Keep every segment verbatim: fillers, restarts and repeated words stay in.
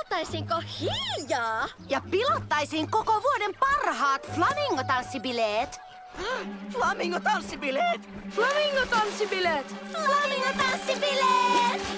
oltaisinko hiljaa? Ja pilattaisiin koko vuoden parhaat flamingotanssibileet. Flamingotanssibileet! Flamingotanssibileet! Flamingotanssibileet!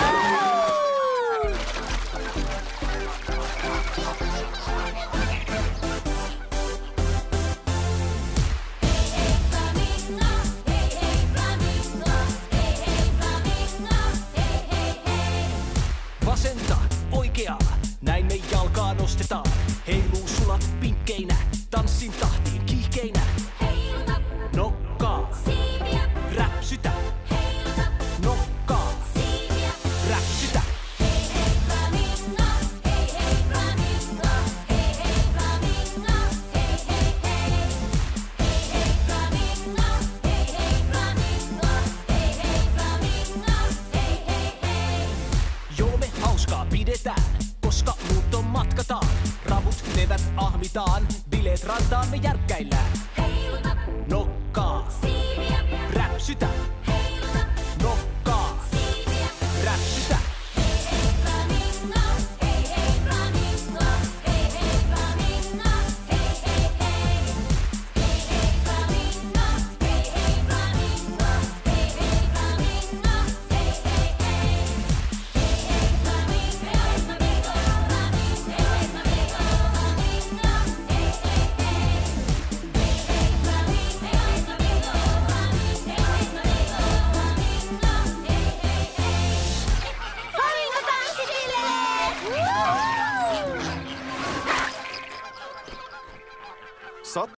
Vasenta, oikeaa, näin me jalkaa nostetaan. Heiluu sulat pinkkeinä, tanssin tahtiin kiihkeinä. Heiluta, Nokkaa, siiviä, räpsytä. heiluta, Nokkaa, siiviä. räpsytä. Hei hei flamingo, hei hei flamingo, hei hei flamingo, hei hei hei. Hei hei flamingo, hei hei flamingo, hei hei flamingo, hei hei hei. Joo me hauskaa pidetään, koska muut on matkataan. Ravut levät ahmitaan, bileet rantaan me järkkäillään.